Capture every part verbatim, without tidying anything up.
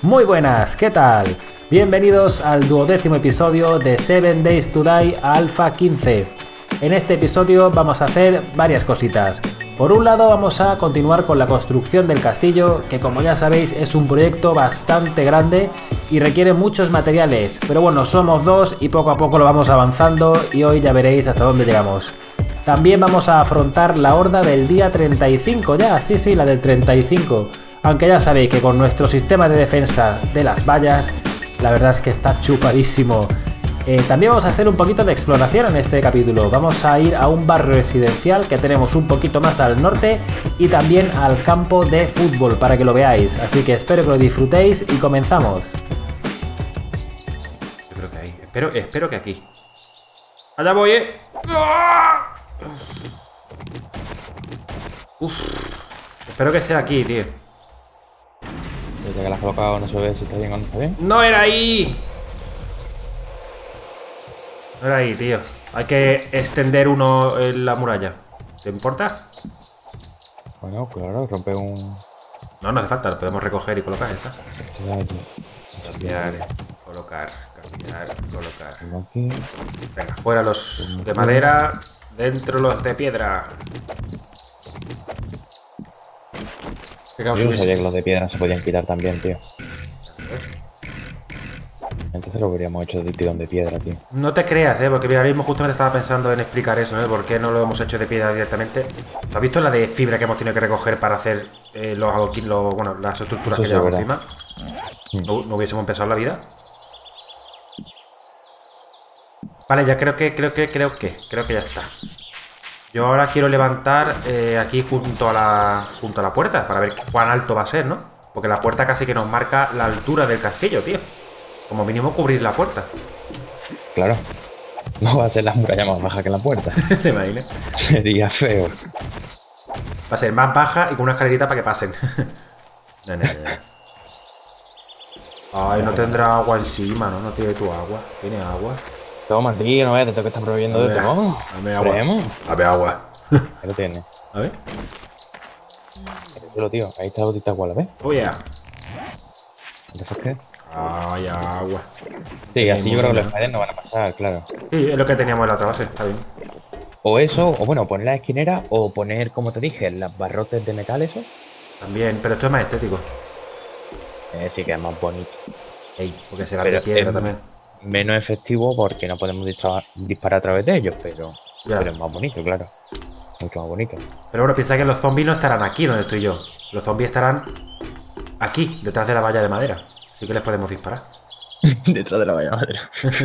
Muy buenas, ¿qué tal? Bienvenidos al duodécimo episodio de seven Days to Die Alpha quince. En este episodio vamos a hacer varias cositas. Por un lado vamos a continuar con la construcción del castillo, que como ya sabéis es un proyecto bastante grande y requiere muchos materiales, pero bueno, somos dos y poco a poco lo vamos avanzando y hoy ya veréis hasta dónde llegamos. También vamos a afrontar la horda del día treinta y cinco ya, sí, sí, la del treinta y cinco. Aunque ya sabéis que con nuestro sistema de defensa de las vallas, la verdad es que está chupadísimo. Eh, también vamos a hacer un poquito de exploración en este capítulo. Vamos a ir a un barrio residencial que tenemos un poquito más al norte y también al campo de fútbol para que lo veáis. Así que espero que lo disfrutéis y comenzamos. Yo creo que ahí. Espero, espero que aquí. Allá voy, eh. Uf. Espero que sea aquí, tío. Ya que la has colocado, no se ve si está bien o no está bien. ¡No era ahí! No era ahí, tío. Hay que extender uno en la muralla. ¿Te importa? Bueno, claro, rompe un... No, no hace falta. Lo podemos recoger y colocar, ya está. Cambiar, Cambiar, colocar, cambiar, colocar. aquí. Venga, fuera los de madera, dentro los de piedra. Yo no sabía que los de piedra se podían quitar también, tío. Entonces lo hubiéramos hecho de tirón de piedra, tío. No te creas, eh, porque mira, ahora mismo justamente estaba pensando en explicar eso, ¿eh? ¿Por qué no lo hemos hecho de piedra directamente? ¿Has visto la de fibra que hemos tenido que recoger para hacer eh, los adoquines, los, bueno, las estructuras Eso que sí, llevamos verdad. encima? ¿No, no hubiésemos empezado la vida? Vale, ya creo que, creo que, creo que, creo que ya está. Yo ahora quiero levantar eh, aquí junto a la junto a la puerta para ver cuán alto va a ser, ¿no? Porque la puerta casi que nos marca la altura del castillo, tío. Como mínimo cubrir la puerta. Claro. No va a ser la muralla más baja que la puerta. ¿Te imaginas? Sería feo. Va a ser más baja y con una escalerita para que pasen. No, no, no. Ay, no tendrá agua encima, ¿no? No tiene tu agua. ¿Tiene agua? Toma, tío, no veas, te tengo que estar prohibiendo de todo. Dame agua. Premo. Dame agua. Ahí lo tienes. A ver. Díselo, tío. Ahí está la botita de agua, ¿la ves? Oh, yeah. Entonces, ¿qué? Ay, agua. Sí, así yo creo que los ¿no? spiders no van a pasar, claro. Sí, es lo que teníamos en la otra base. Está bien. O eso, o bueno, poner la esquinera, o poner, como te dije, las barrotes de metal, eso. También, pero esto es más estético. Eh, sí que es más bonito. Ey, porque será Pero de piedra es también. menos efectivo porque no podemos disparar, disparar a través de ellos, pero, Ya. pero es más bonito, claro. Mucho más bonito. Pero bueno, piensa que los zombies no estarán aquí donde estoy yo. Los zombies estarán aquí, detrás de la valla de madera. Así que les podemos disparar. Detrás de la valla madre.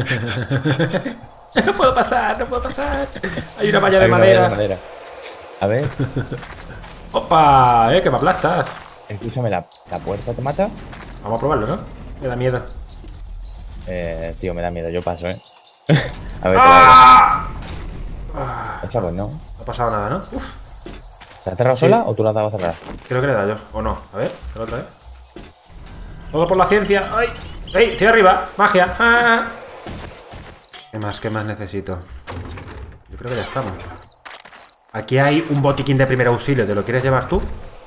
No puedo pasar, no puedo pasar. Hay una valla de Hay una madera. valla de madera. A ver, ¡Opa! ¡Eh, que me aplastas! escúchame, la, la puerta te mata. Vamos a probarlo, ¿no? Me da miedo. Eh, tío, me da miedo, yo paso, eh. A ver, ¡Ah! te la... Esa pues no. No ha pasado nada, ¿no? Uf, ¿Se ha cerrado Sí. sola o tú la has dado a cerrar? creo que le he dado yo. ¿O no? A ver, ¿la otra vez? Todo por la ciencia. ¡Ay! ¡Ey! Estoy arriba. ¡Magia! ¡Ah! ¿Qué más? ¿Qué más necesito? Yo creo que ya estamos. Aquí hay un botiquín de primer auxilio. ¿Te lo quieres llevar tú?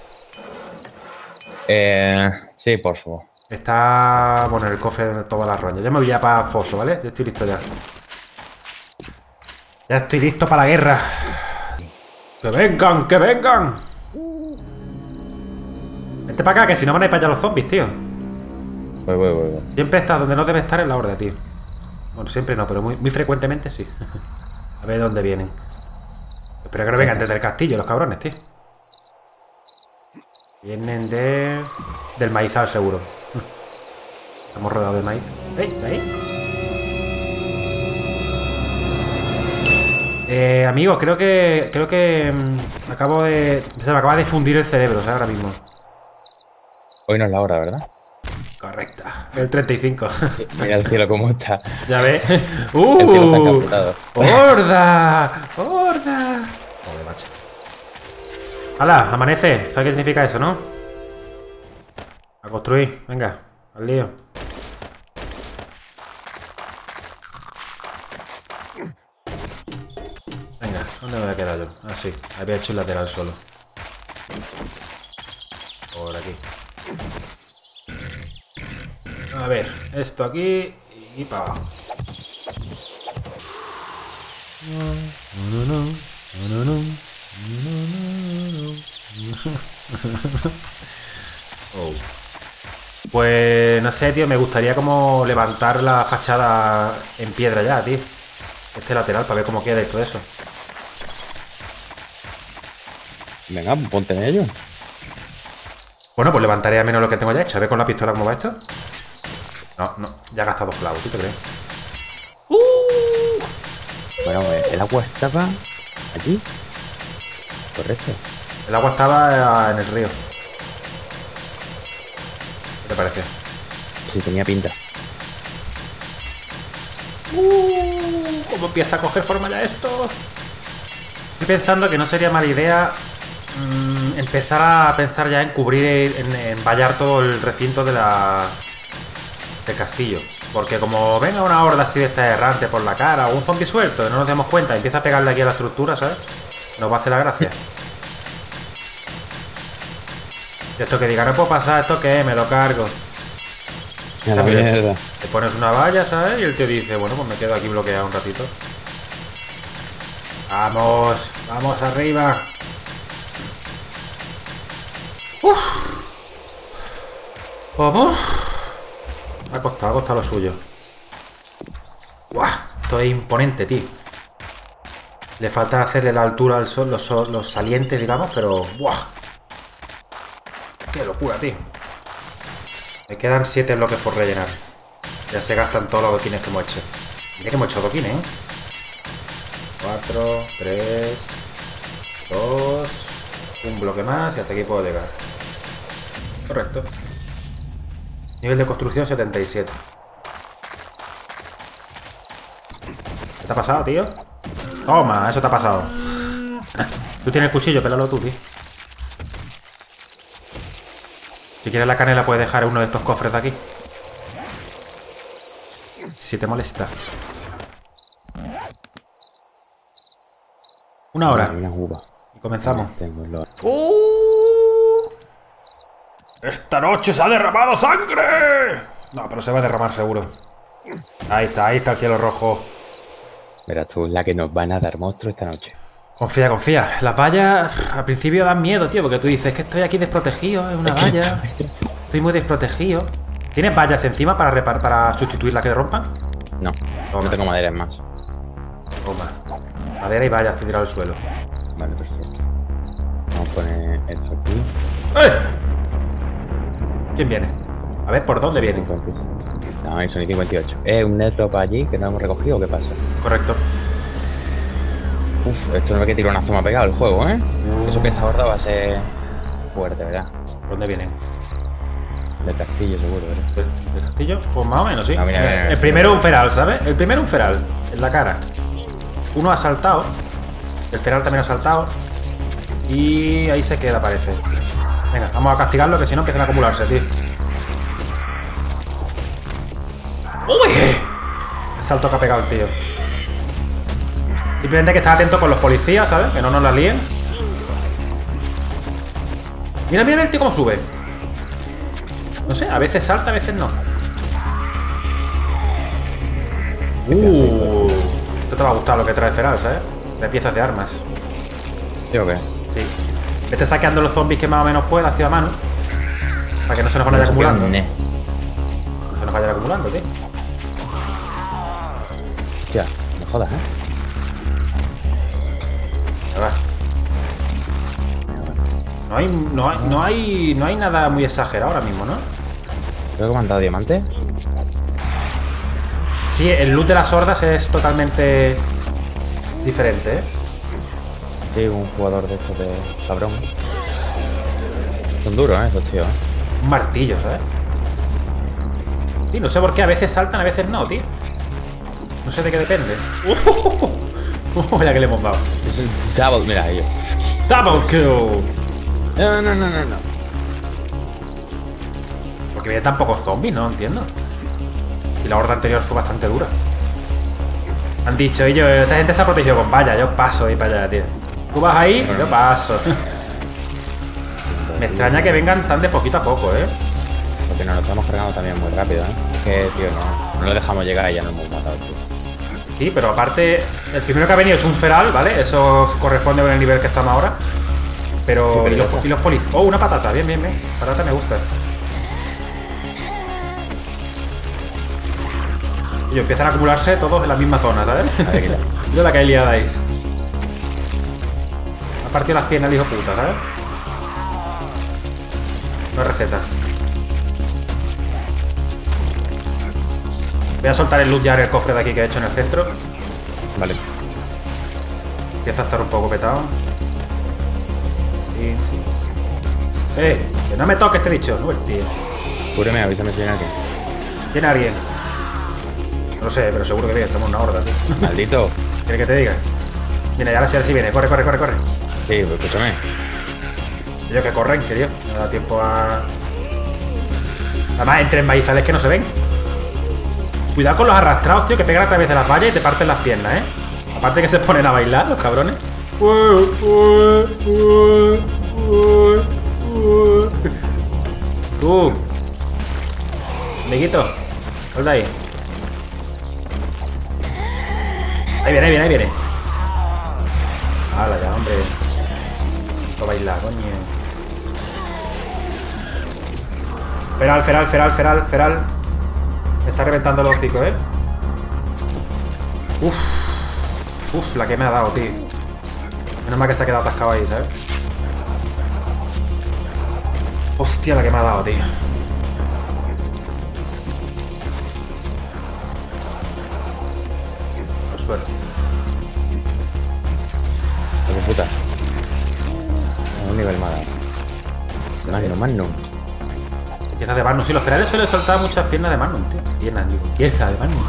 Eh, sí, por favor. Está, bueno, en el cofre de todas las rondas. Yo me voy ya para Foso, ¿vale? Yo estoy listo ya. Ya estoy listo para la guerra. ¡Que vengan! ¡Que vengan! Vente para acá, que si no van a ir para allá los zombies, tío. Voy, voy, voy, voy. Siempre está donde no debe estar en la horda, tío. Bueno, siempre no, pero muy, muy frecuentemente sí. A ver dónde vienen. Espero que no vengan desde el castillo, los cabrones, tío. Vienen de... del maizal, seguro. Estamos rodeados de maíz. ¿Ey? ¿Ahí? Eh, amigo, creo que... Creo que... mm, acabo de... Se me acaba de fundir el cerebro, o sea, ahora mismo. Hoy no es la hora, ¿verdad? Correcta. El treinta y cinco. Mira el cielo cómo está. Ya ves. El cielo está ¡Uh! encapotado. ¡Horda! ¡Horda! Joder, macho. ¡Hala! Amanece. ¿Sabes qué significa eso, no? A construir. Venga, al lío. Venga, ¿dónde me voy a quedar yo? Ah, sí. Había hecho el lateral solo. Por aquí. A ver, esto aquí y para abajo. Oh. Pues no sé, tío, me gustaría como levantar la fachada en piedra ya, tío. Este lateral, para ver cómo queda y todo eso. Venga, ponte en ello. Bueno, pues levantaré a menos lo que tengo ya hecho. A ver con la pistola cómo va esto. No, no, ya he gastado clavos, ¿tú te crees? Uh. Bueno, el agua estaba allí. Correcto. El agua estaba en el río. ¿Qué te parece? Sí, tenía pinta. Uh, ¿Cómo empieza a coger forma ya esto? Estoy pensando que no sería mala idea mmm, empezar a pensar ya en cubrir, en, en vallar todo el recinto de la del castillo. Porque como venga una horda así de esta errante por la cara o un zombie suelto y no nos demos cuenta y empieza a pegarle aquí a la estructura, ¿sabes? Nos va a hacer la gracia. Y esto que diga, no puedo pasar, ¿esto qué? Me lo cargo. A la mierda. Te pones una valla, ¿sabes? Y el tío dice, bueno, pues me quedo aquí bloqueado un ratito. Vamos, vamos arriba. Uf. ¿Cómo? Ha costado, ha costado lo suyo. Buah, esto es imponente, tío. Le falta hacerle la altura al sol, los, los salientes, digamos, pero buah. Qué locura, tío. Me quedan siete bloques por rellenar. Ya se gastan todos los adoquines que hemos hecho. Mira que hemos hecho adoquines, ¿eh? cuatro, tres, dos, un bloque más y hasta aquí puedo llegar. Correcto. Nivel de construcción setenta y siete. ¿Qué te ha pasado, tío? Toma, eso te ha pasado. Tú tienes el cuchillo, pélalo tú, tío. Si quieres la canela puedes dejar uno de estos cofres de aquí. Si te molesta. Una hora. Una uva. Y comenzamos. Tengo los... ¡Uh! ¡Esta noche se ha derramado sangre! No, pero se va a derramar seguro. Ahí está, ahí está el cielo rojo. Verás tú, la que nos van a dar monstruos esta noche. Confía, confía. Las vallas al principio dan miedo, tío, porque tú dices que estoy aquí desprotegido, es una valla. Estoy muy desprotegido. ¿Tienes vallas encima para repar para sustituir las que le rompan? No, Toma. no tengo madera en más. Toma. Madera y vallas te tirado al suelo. Vale, perfecto. Vamos a poner esto aquí. ¡Eh! ¿Quién viene? A ver, ¿por dónde viene? No, son y cincuenta y ocho. ¿Es un netro para allí que no hemos recogido o qué pasa? Correcto. Uf, esto no ve que tironazo me ha pegado el juego, ¿eh? Eso que esta horda va a ser fuerte, ¿verdad? ¿Por dónde vienen? Del castillo, seguro, ¿verdad? ¿Del, del castillo? Pues más o menos, sí. No, mira, mira, mira. El primero un feral, ¿sabes? El primero un feral, en la cara. Uno ha saltado. El feral también ha saltado. Y ahí se queda, parece. Venga, vamos a castigarlo, que si no empiezan a acumularse, tío. ¡Uy! El salto que ha pegado el tío. Simplemente que estar atento con los policías, ¿sabes? Que no nos la líen. Mira, mira el tío cómo sube. No sé, a veces salta, a veces no. Uh, esto te va a gustar lo que trae el feral, ¿sabes? De piezas de armas. ¿Sí o qué? Sí. Vete saqueando los zombies que más o menos puedas, tío, a mano. Para que no se nos vayan acumulando. No se nos vayan acumulando, tío. Ya, no jodas, ¿eh? Va. No hay, no hay, no hay, no hay nada muy exagerado ahora mismo, ¿no? Creo que me han dado diamante. Sí, el loot de las hordas es totalmente diferente, ¿eh? Sí, un jugador de estos de cabrón. Son duros, ¿eh? Esos tíos, ¿eh? Un martillo, ¿sabes? Sí, no sé por qué a veces saltan, a veces no, tío. No sé de qué depende. ¡Uh! Mira que le hemos dado. Es un double, mira, ellos. ¡Double kill! No, no, no, no, no. Porque viene tan pocos zombies, no entiendo. Y la horda anterior fue bastante dura. Han dicho, y yo, esta gente se ha protegido con vallas, yo paso ahí para allá, tío. Tú vas ahí, yo paso. Me extraña que vengan tan de poquito a poco, ¿eh? Porque nos lo estamos cargando también muy rápido, ¿eh? que, tío, no, no lo dejamos llegar y ya nos hemos matado, tío. Sí, pero aparte, el primero que ha venido es un feral, ¿vale? Eso corresponde con el nivel que estamos ahora. Pero, Sí, pero y los, ya está. y los policías. Oh, una patata, bien, bien, bien. Patata me gusta. Y empiezan a acumularse todos en la misma zona, ¿sabes? A ver, quita. Mira la que hay liada ahí. Ha partido las piernas el hijo puta, ¿sabes? No receta. Voy a soltar el loot ya en el cofre de aquí que he hecho en el centro. Vale. Empieza a estar un poco petado. Sí, sí. ¡Eh! ¡Que no me toque este bicho! No, el tío. Cúreme, avísame si viene alguien. ¿Tiene alguien? No lo sé, pero seguro que viene. Estamos en una horda, tío. Maldito. ¿Quieres que te diga? Viene, ahora sí, ahora sí viene. Corre, corre, corre, corre. Sí, pues escúchame. Ellos que corren, que tío. No da tiempo a... Además, entre maizales que no se ven. Cuidado con los arrastrados, tío, que pegan a través de las vallas y te parten las piernas, ¿eh? Aparte que se ponen a bailar, los cabrones. Tú. Amiguito. Hold ahí. Ahí viene, ahí viene, ahí viene. Hala, ya, hombre. A bailar, coño. Feral, feral, feral, feral, feral. Me está reventando el hocico, ¿eh? Uf. Uf, la que me ha dado, tío. Menos mal que se ha quedado atascado ahí, ¿sabes? Hostia, la que me ha dado, tío. Por suerte. Hijo de puta. A un nivel más. Magnum, Magnum. Piernas de Magnum. Sí, los ferales suelen soltar muchas piernas de Magnum, tío. Piernas, digo. Piernas de Magnum.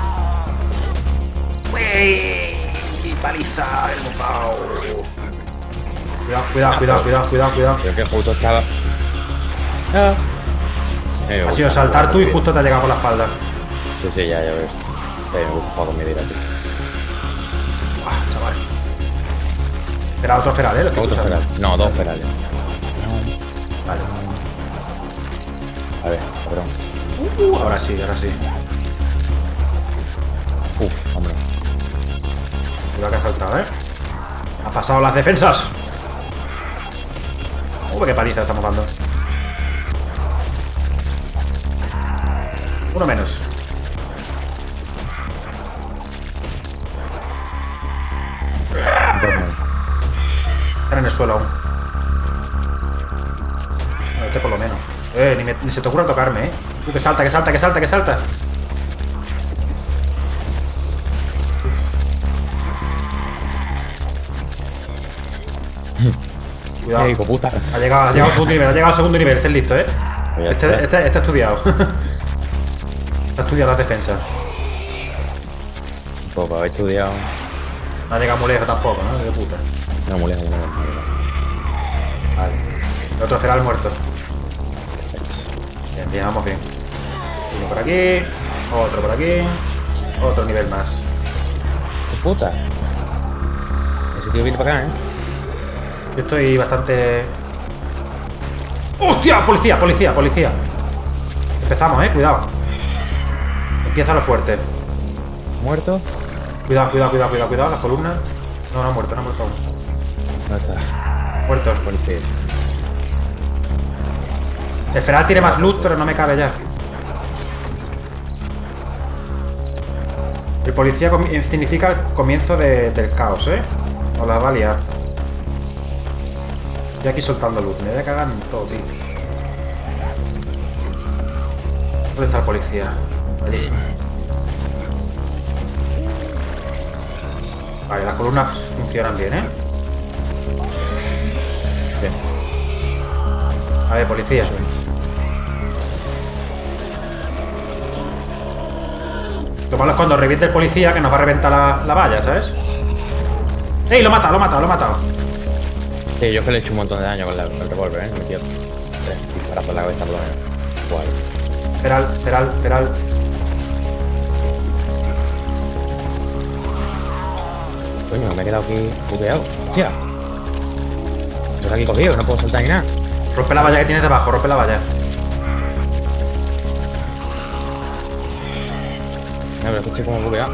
¡Uy! Paliza, el bufao. Cuidado, cuidado, cuidado, cuidado, cuidado, cuidado. Creo que justo estaba. Ah. Eh, Ha sido saltar tú y justo te ha llegado por la espalda. Sí, sí, ya, ya ves. Sí, me gusta jugar con mi vida, tío. Ah, chaval. Era otro feral, ¿eh? Lo estoy Otro escuchando. feral. No, dos ferales. Vale. A ver, cabrón. Uh, ahora sí, ahora sí. Uf, hombre. Cuidado que ha saltado, ¿eh? Ha pasado las defensas. Uy, qué paliza estamos dando. Uno menos. Están en el suelo aún. No, este por lo menos. Eh, ni, me- ni se te ocurra tocarme, eh. Uh, que salta, que salta, que salta, que salta. Cuidado. Sí, hijo puta. Ha llegado, ha llegado al segundo nivel, ha llegado al segundo nivel. Este es listo, eh. Pues ya Este, está. este, este ha estudiado. Ha estudiado las defensas. Pues para haber estudiado. No ha llegado muy lejos tampoco, ¿no? De puta. No, muy lejos, muy lejos, muy lejos. Vale. El otro feral muerto. Bien, bien, vamos bien. Uno por aquí, otro por aquí, otro nivel más. ¡Qué puta! Ese tío viene para acá, ¿eh? Yo estoy bastante... ¡Hostia! Policía, policía, policía. Empezamos, eh, cuidado. Empieza lo fuerte. ¿Muerto? Cuidado, cuidado, cuidado, cuidado, cuidado, las columnas. No, no ha muerto, no ha muerto aún. No está. Muertos. Policía. El feral tiene más luz, pero no me cabe ya. El policía comi- significa el comienzo de- del caos, ¿eh? O la va a liar. Estoy aquí soltando luz. Me voy a cagar en todo, tío. ¿Dónde está el policía? Allí. Vale, las columnas funcionan bien, ¿eh? Bien. A ver, policía. Lo malo es cuando reviente el policía que nos va a reventar la, la valla, ¿sabes? ¡Ey! Lo he matado, lo he matado, lo he matado. Sí, yo es que le he hecho un montón de daño con, la, con el revólver, ¿eh? Me metió tres disparazos en la cabeza por lo menos. Guay. Feral, feral, feral. Coño, me he quedado aquí bugueado. Hostia. Estoy aquí cogido, no puedo saltar ni nada. Rompe la valla que tienes debajo, rompe la valla. pero es que estoy como bugueado.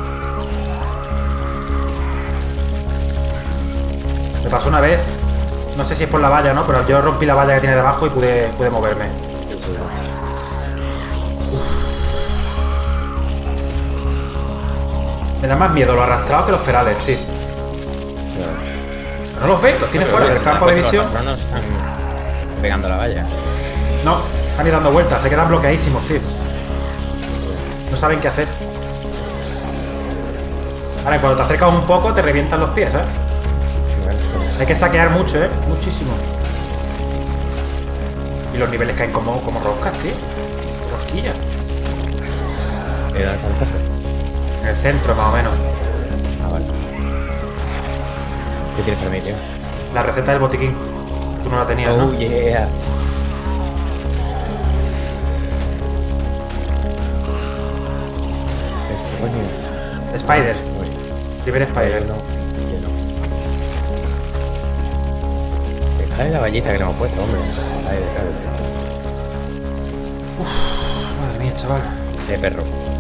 Me pasó una vez, no sé si es por la valla o no, pero yo rompí la valla que tiene debajo y pude, pude moverme. Me da más miedo los arrastrados que los ferales, tío. ¿No los ves? Los tienes fuera del campo de visión. No nos están pegando la valla. No, están ir dando vueltas, se quedan bloqueadísimos, tío. No saben qué hacer. Ahora, cuando te acercas un poco, te revientan los pies, ¿eh? Hay que saquear mucho, ¿eh? Muchísimo. Y los niveles caen como, como roscas, tío. Rosquillas. ¿Y dónde está el jefe? En el centro, más o menos. Ah, vale. ¿Qué tienes para mí, tío? La receta del botiquín. Tú no la tenías, Oh, ¿no? yeah. Este, coño. Spider. Uy, Primer Spider. no. Yo no. Deja la vallita que le hemos puesto, hombre. Ahí, deja Madre mía, chaval. de perro.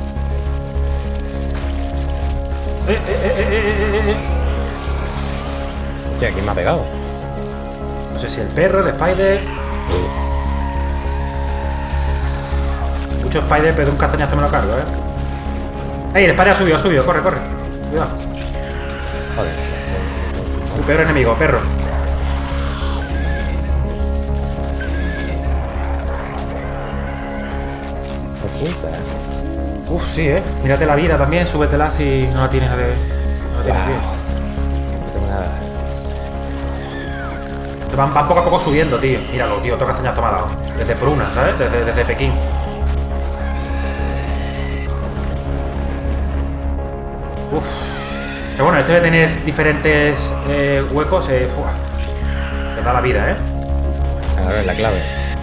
Eh, eh, eh, eh, eh, eh, eh. Hostia, ¿quién me ha pegado? No sé si el perro, el Spider. Mucho Spider, pero de un castañazo me lo cargo, eh. ¡Ey! El Spider ha subido, ha subido. Corre, corre. Cuidado. Joder. Tu peor enemigo, perro. Qué puta. Uf, sí, eh. Mírate la vida también, súbetela si no la tienes de. No la tienes Wow. bien. No tengo nada. Te van, van poco a poco subiendo, tío. Míralo, tío, otro castañazo me ha dado. Desde Pruna, ¿sabes? Desde, desde Pekín. Uf. Pero bueno, este de tener diferentes eh, huecos, eh, fua, te da la vida, ¿eh? Ahora es la clave.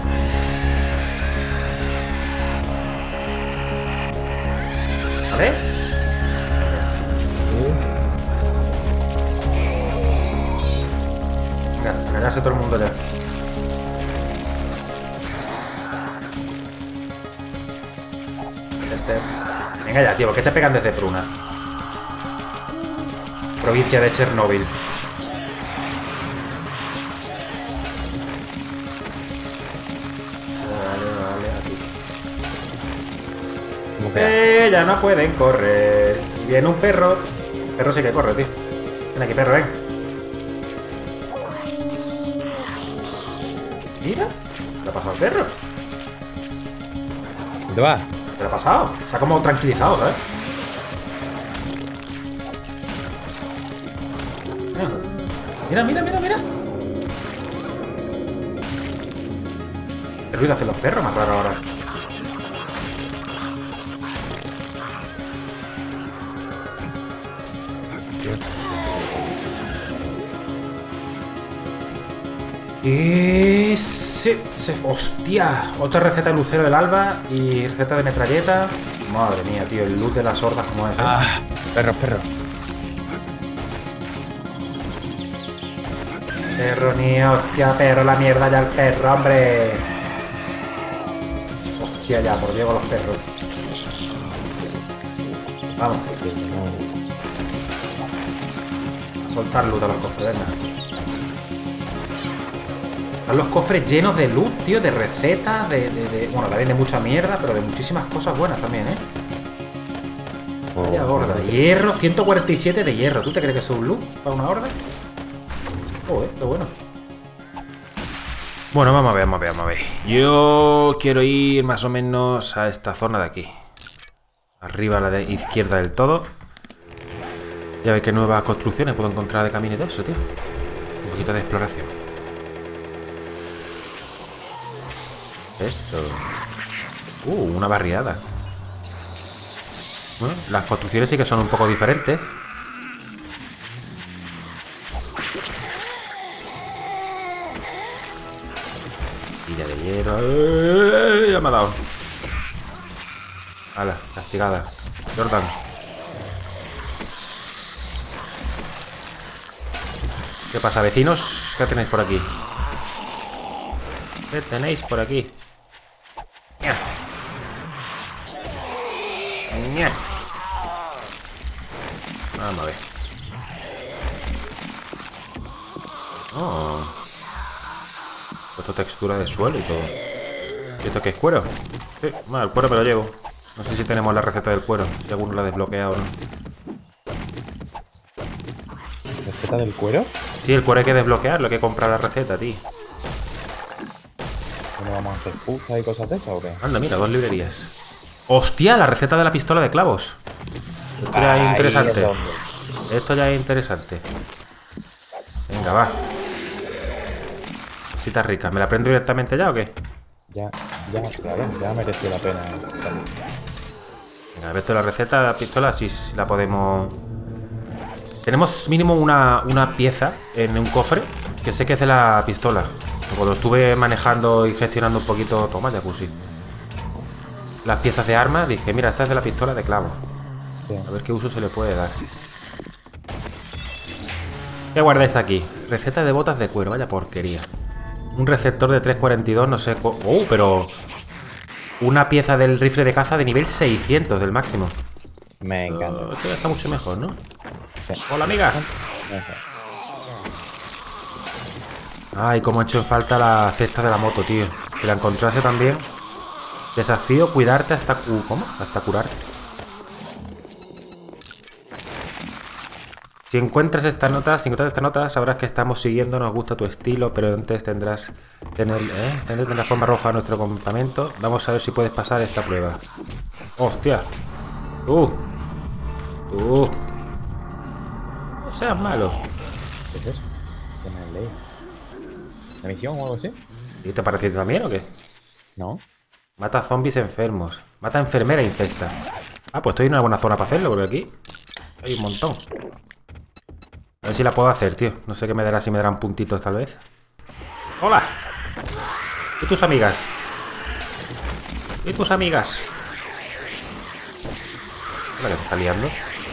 ¿Vale? Venga, a ganarse todo el mundo ya. Este- Venga ya, tío, ¿por qué te pegan desde Pruna? Provincia de Chernóbil. Vale, vale, aquí. ¿Cómo que? Eh, ya no pueden correr. Y viene un perro. El perro sí que corre, tío. Ven aquí, perro, ven. Mira. ¿Qué le ha pasado al perro? ¿Dónde vas? ¿Qué le ha pasado? Se ha como tranquilizado, ¿sabes? Mira, mira, mira, mira. ¿Qué ruido hacen los perros? Más raro ahora. Y sí, se, hostia, otra receta de lucero del alba y receta de metralleta. Madre mía, tío, el luz de las hordas como es, ¿eh? Ah, perro, perro. Perro mío, hostia, perro, la mierda ya el perro, hombre. Hostia, ya, por Diego los perros. Vamos, a soltar luz a los cofres, venga. Están los cofres llenos de luz, tío, de recetas, de, de, de... Bueno, también de mucha mierda, pero de muchísimas cosas buenas también, ¿eh? Vaya gorda. Hierro, ciento cuarenta y siete de hierro. ¿Tú te crees que eso es un luz para una horda? Joder, qué bueno. Bueno, vamos a ver, vamos a ver, vamos a ver. Yo quiero ir más o menos a esta zona de aquí. Arriba a la de izquierda del todo. Y a ver qué nuevas construcciones puedo encontrar de camino y de eso, tío. Un poquito de exploración. Esto. Uh, una barriada. Bueno, las construcciones sí que son un poco diferentes. Tira de hierro. ¡Eh! Ya me ha dado. Hala, castigada. Jordan. ¿Qué pasa, vecinos? ¿Qué tenéis por aquí? ¿Qué tenéis por aquí? ¡Nya! ¡Nya! Vamos a ver. Oh. Puesto textura de suelo y todo. ¿Y esto qué es, cuero? Sí, bueno, el cuero me lo llevo. No sé si tenemos la receta del cuero, si alguno la ha desbloqueado o no. ¿Receta del cuero? Sí, el cuero hay que desbloquearlo, hay que comprar la receta, tío. ¿No vamos a hacer puzzles y cosas de esas o qué? Anda, mira, dos librerías. ¡Hostia! La receta de la pistola de clavos. Esto ya es interesante. Esto ya es interesante. Venga, va. Cositas ricas. ¿Me la prendo directamente ya o qué? Ya, ya, claro, ya mereció la pena. Venga, a ver, la receta de la pistola, sí, sí, la podemos... Tenemos mínimo una, una pieza en un cofre que sé que es de la pistola. Cuando estuve manejando y gestionando un poquito... Toma, jacuzzi. Las piezas de armas, dije, mira, esta es de la pistola de clavo. Sí. A ver qué uso se le puede dar. ¿Qué guardáis aquí? Receta de botas de cuero, vaya porquería. Un receptor de tres cuarenta y dos, no sé... ¡Oh, pero! Una pieza del rifle de caza de nivel seiscientos del máximo. Me encanta. Eso ya está mucho mejor, ¿no? Sí. Hola, amiga. Ay, cómo he hecho en falta la cesta de la moto, tío. Si la encontrase también. Desafío cuidarte hasta... ¿Cómo? Hasta curarte. Si encuentras esta nota, si encuentras esta nota, sabrás que estamos siguiendo, nos gusta tu estilo, pero antes tendrás tener, ¿eh? Tendrás la forma roja a nuestro campamento. Vamos a ver si puedes pasar esta prueba. ¡Hostia! ¡Tú! ¡Tú! No seas malo. ¿Qué es eso? ¿Qué me han leído? ¿La misión o algo así? ¿Y te parece también o qué? No. Mata zombies enfermos. Mata enfermera infesta. Ah, pues estoy en una buena zona para hacerlo, porque aquí hay un montón. A ver si la puedo hacer, tío. No sé qué me dará, si me darán puntitos tal vez. ¡Hola! ¿Y tus amigas? ¿Y tus amigas? ¿La que se está liando?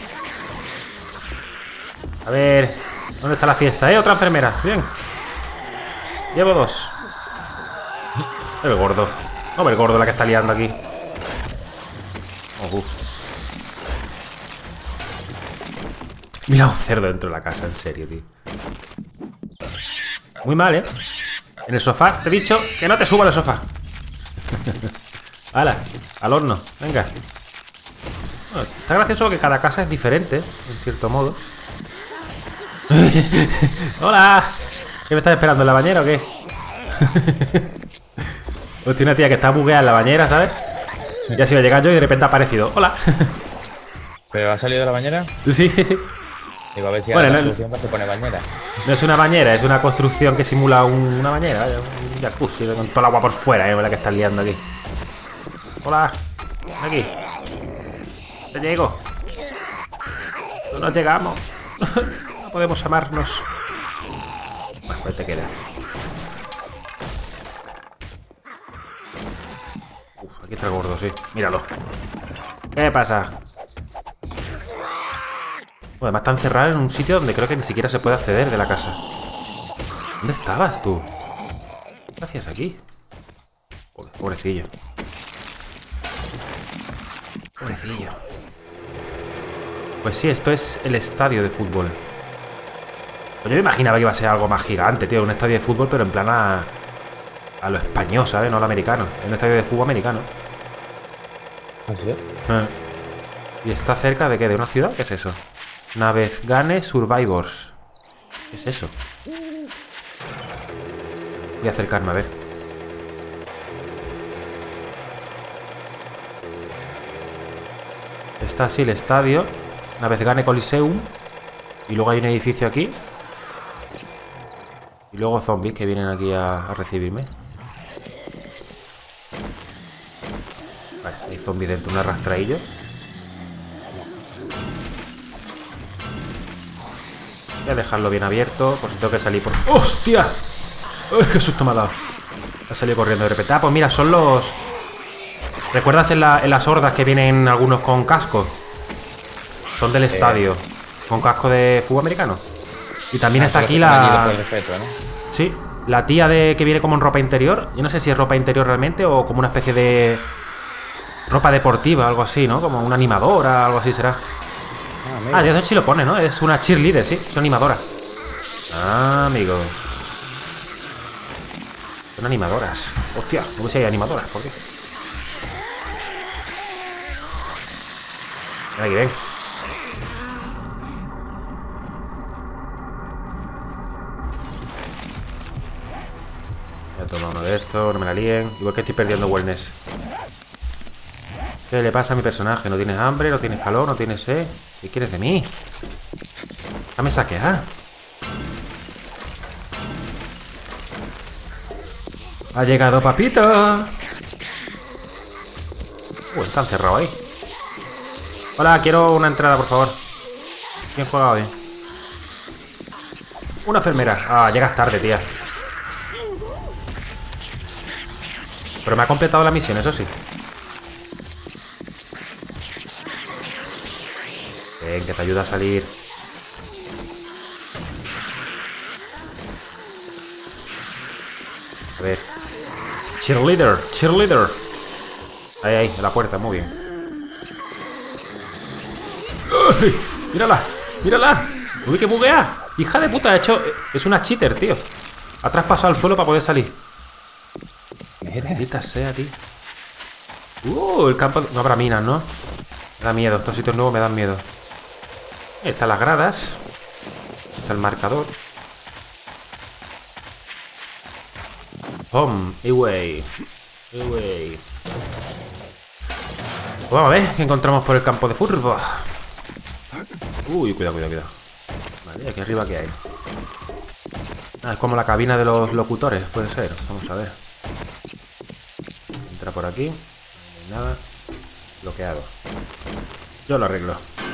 A ver... ¿Dónde está la fiesta, eh? Otra enfermera. Bien. Llevo dos. El gordo. No, el gordo la que está liando aquí. Oh, uh. Mira un cerdo dentro de la casa, en serio, tío. Muy mal, ¿eh? En el sofá, te he dicho que no te suba al sofá. ¡Hala! Al horno, venga. Bueno, está gracioso que cada casa es diferente, en cierto modo. ¡Hola! ¿Qué me estás esperando en la bañera o qué? Hostia, una tía que está bugueada en la bañera, ¿sabes? Ya se iba a llegar yo y de repente ha aparecido. ¡Hola! ¿Pero ha salido de la bañera? Sí. Digo, a ver si bueno, ahora no, la solución se pone bañera. No es una bañera, es una construcción que simula un, una bañera, vaya, un jacuzzi con toda el agua por fuera, ¿eh? La que estás liando aquí. Hola, ven aquí. Te llego. No nos llegamos. No podemos amarnos. Bueno, pues te quedas. Uf, aquí está el gordo, sí. Míralo. ¿Qué pasa? Bueno, además está encerrado en un sitio donde creo que ni siquiera se puede acceder de la casa. ¿Dónde estabas tú? ¿Qué hacías aquí? Joder, pobrecillo. Pobrecillo. Pues sí, esto es el estadio de fútbol. Pues yo me imaginaba que iba a ser algo más gigante, tío. Un estadio de fútbol, pero en plan a... a lo español, ¿sabes? No a lo americano. Es un estadio de fútbol americano. ¿Así es? Ah. ¿Y está cerca de qué? ¿De una ciudad? ¿Qué es eso? Navezgane Survivors. ¿Qué es eso? Voy a acercarme a ver. Está así el estadio Navezgane Coliseum. Y luego hay un edificio aquí. Y luego zombies que vienen aquí a, a recibirme. Vale, hay zombies dentro, un arrastradillo. Voy a dejarlo bien abierto, por si tengo que salir por... ¡Hostia! ¡Uy, qué susto me ha dado! Ha salido corriendo de repente. Ah, pues mira, son los... ¿Recuerdas en, la, en las hordas que vienen algunos con casco? Son del estadio. Con casco de fútbol americano. Y también ah, está aquí la... Respeto, ¿no? Sí, la tía de que viene como en ropa interior. Yo no sé si es ropa interior realmente o como una especie de... ropa deportiva, algo así, ¿no? Como una animadora, algo así será. Ah, Ah, de eso sí lo pone, ¿no? Es una cheerleader, sí. Es animadora. Ah, amigo. Son animadoras. Hostia, no sé si hay animadoras, ¿por qué? Ven aquí, ven. Voy a tomar uno de estos, no me la líen. Igual que estoy perdiendo wellness. ¿Qué le pasa a mi personaje? ¿No tienes hambre? ¿No tienes calor? ¿No tienes sed? ¿Qué quieres de mí? Déjame saquear. Ha llegado papito. Uy, está encerrado ahí. Hola, quiero una entrada, por favor. ¿Quién juega hoy? Una enfermera. Ah, llegas tarde, tía. Pero me ha completado la misión, eso sí. Ven, que te ayuda a salir. A ver. Cheerleader, cheerleader. Ahí, ahí, en la puerta, muy bien. ¡Uy! ¡Mírala! ¡Mírala! ¡Uy, que buguea! Hija de puta, ha hecho... Es una cheater, tío. Ha traspasado el suelo para poder salir. Maldita sea, tío. Uh, el campo... No habrá minas, ¿no? Me da miedo, estos sitios nuevos me dan miedo. Ahí están las gradas. Está el marcador. Home, away. Away. Pues vamos a ver qué encontramos por el campo de fútbol. Uy, cuidado, cuidado, cuidado. Vale, aquí arriba ¿qué hay? Ah, es como la cabina de los locutores, puede ser. Vamos a ver. Entra por aquí. No hay nada. Bloqueado. Yo lo arreglo.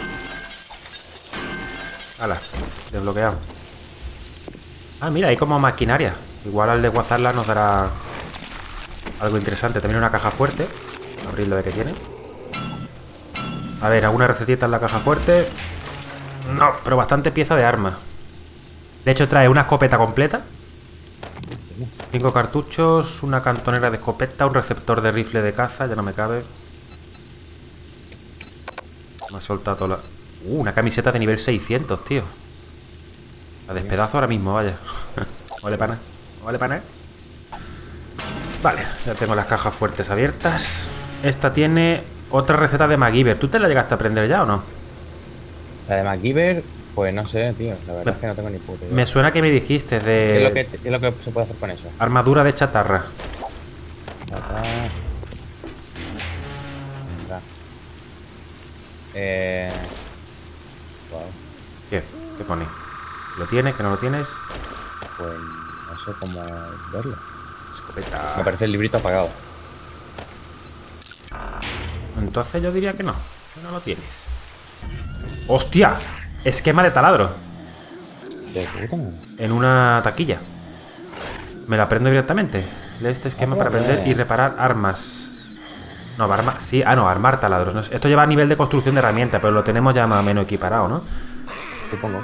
Hala, desbloqueado. Ah, mira, hay como maquinaria. Igual al desguazarla nos dará algo interesante. También una caja fuerte. Abrirlo de que tiene. A ver, alguna recetita en la caja fuerte. No, pero bastante pieza de arma. De hecho trae una escopeta completa. Cinco cartuchos, una cantonera de escopeta, un receptor de rifle de caza. Ya no me cabe. Me ha soltado la... Uh, una camiseta de nivel seiscientos, tío. La despedazo ahora mismo, vaya. Vale, pana. Vale, pana. Vale, ya tengo las cajas fuertes abiertas. Esta tiene otra receta de MacGyver. ¿Tú te la llegaste a aprender ya o no? La de MacGyver, pues no sé, tío. La verdad me, es que no tengo ni puta idea. Me suena que me dijiste de... ¿Qué es, lo que, ¿Qué es lo que se puede hacer con eso? Armadura de chatarra. Chatarra. Eh... Wow. ¿Qué? ¿Qué pone? ¿Lo tienes? ¿Que no lo tienes? Pues no sé cómo verlo. Escopeta. Me parece el librito apagado. Entonces yo diría que no. Que no lo tienes. ¡Hostia! Esquema de taladro. ¿De puta? En una taquilla. Me la aprendo directamente. Lee este esquema Ah, para aprender bien. y reparar armas. No, armar... Sí, ah, no, armar taladros. No, esto lleva a nivel de construcción de herramientas, pero lo tenemos ya más o menos equiparado, ¿no? Supongo.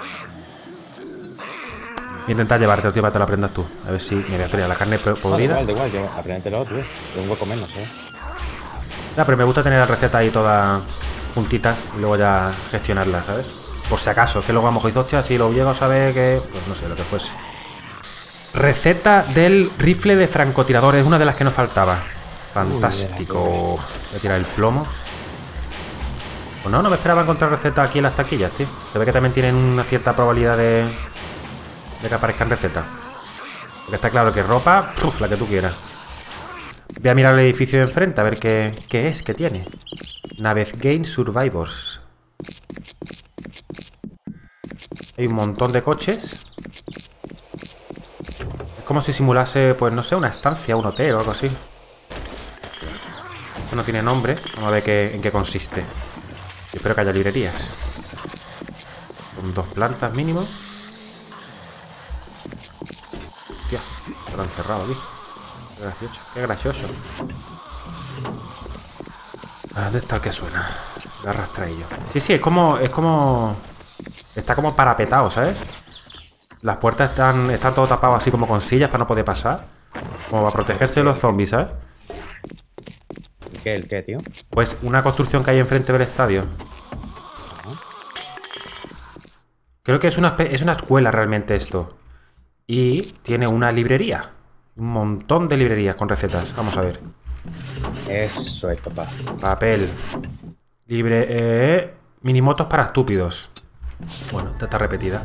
Voy a intentar llevarte, tío, para que te lo aprendas tú. A ver si me voy a tener la carne No, da podrida. igual, da igual, yo apréndetelo, tío. Tengo que comer, no sé. Ya, pero me gusta tener la receta ahí toda juntita y luego ya gestionarla, ¿sabes? Por si acaso, es que luego a lo mejor dices, hostia, si lo llego a saber que... Pues no sé, lo que fuese. Receta del rifle de francotirador, es una de las que nos faltaba. Fantástico. Voy a tirar el plomo. Pues no, no me esperaba encontrar recetas aquí en las taquillas, tío. Se ve que también tienen una cierta probabilidad de, de que aparezcan recetas. Porque está claro que ropa, uf, la que tú quieras. Voy a mirar el edificio de enfrente a ver qué, qué es, qué tiene. Navegate Survivors. Hay un montón de coches. Es como si simulase, pues no sé, una estancia, un hotel o algo así. Esto no tiene nombre. Vamos a ver qué, en qué consiste. Yo espero que haya librerías. Con dos plantas mínimo. Hostia, está encerrado aquí. Qué gracioso, qué gracioso. Ah, ¿dónde está el que suena? El arrastraillo. Sí, sí, es como... Es como... Está como parapetado, ¿sabes? Las puertas están, están todo tapado así como con sillas para no poder pasar. Como para protegerse de los zombies, ¿sabes? ¿El qué, el qué, tío? Pues una construcción que hay enfrente del estadio. Creo que es una, es una escuela realmente esto. Y tiene una librería. Un montón de librerías con recetas. Vamos a ver. Eso es, papá. Papel. Libre... Eh, minimotos para estúpidos. Bueno, esta está repetida.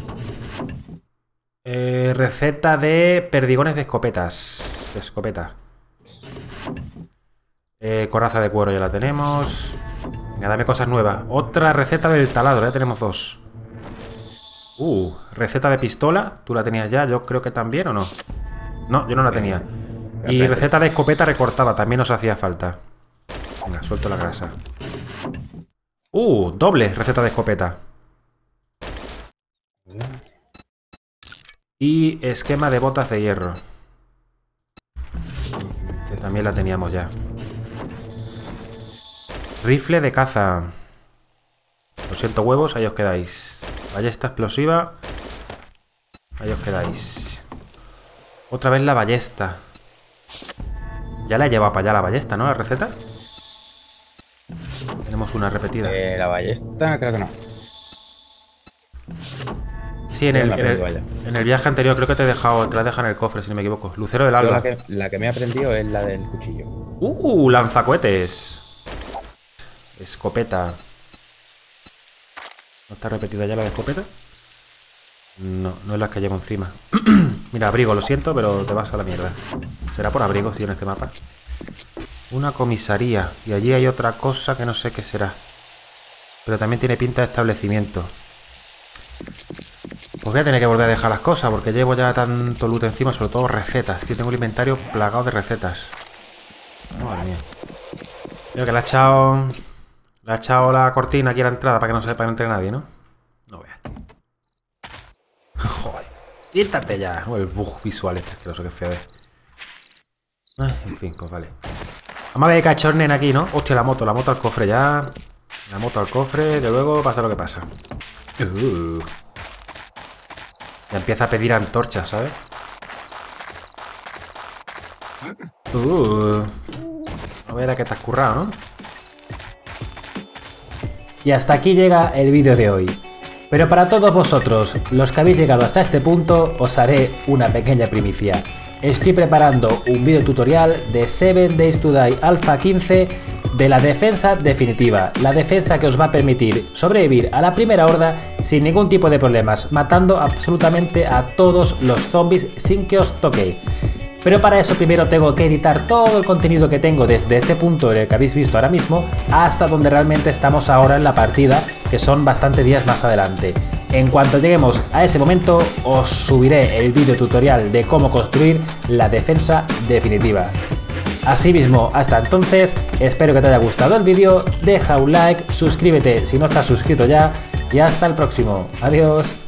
Eh, receta de perdigones de escopetas. De escopeta. Eh, coraza de cuero ya la tenemos. Venga, dame cosas nuevas. Otra receta del taladro, ya tenemos dos. Uh, receta de pistola. ¿Tú la tenías ya? Yo creo que también, ¿o no? No, yo no la tenía. Y receta de escopeta recortada, también nos hacía falta. Venga, suelto la grasa. Uh, doble receta de escopeta. Y esquema de botas de hierro. Que también la teníamos ya. Rifle de caza. Lo siento, huevos, ahí os quedáis. Ballesta explosiva. Ahí os quedáis. Otra vez la ballesta. Ya la he llevado para allá la ballesta, ¿no? La receta. Tenemos una repetida. Eh, la ballesta, creo que no. Sí, en el, en, el, en el viaje anterior creo que te he dejado, te la deja en el cofre, si no me equivoco. Lucero del alba. La que, la que me he aprendido es la del cuchillo. Uh, lanzacohetes. Escopeta. ¿No está repetida ya la de escopeta? No, no es la que llevo encima. Mira, abrigo, lo siento, pero te vas a la mierda. Será por abrigo, tío, en este mapa. Una comisaría. Y allí hay otra cosa que no sé qué será. Pero también tiene pinta de establecimiento. Pues voy a tener que volver a dejar las cosas porque llevo ya tanto loot encima, sobre todo recetas. Que tengo el inventario plagado de recetas. Madre mía. Creo que le ha echado... Le ha echado la cortina aquí a la entrada para que no sepa que no entre nadie, ¿no? No veas. Joder. Quítate ya. Oh, el bug visual este asqueroso, que feo es. Ay, en fin, pues vale. Vamos a ver qué ha hecho el nene aquí, ¿no? Hostia, la moto, la moto al cofre ya. La moto al cofre, que luego pasa lo que pasa. Uh. Ya empieza a pedir antorchas, ¿sabes? Uh. A ver a qué te has currado, ¿no? Y hasta aquí llega el vídeo de hoy. Pero para todos vosotros, los que habéis llegado hasta este punto, os haré una pequeña primicia. Estoy preparando un vídeo tutorial de seven days to die Alpha quince de la defensa definitiva, la defensa que os va a permitir sobrevivir a la primera horda sin ningún tipo de problemas, matando absolutamente a todos los zombies sin que os toque. Pero para eso primero tengo que editar todo el contenido que tengo desde este punto en el que habéis visto ahora mismo hasta donde realmente estamos ahora en la partida, que son bastantes días más adelante. En cuanto lleguemos a ese momento, os subiré el vídeo tutorial de cómo construir la defensa definitiva. Asimismo, hasta entonces, espero que te haya gustado el vídeo, deja un like, suscríbete si no estás suscrito ya y hasta el próximo. Adiós.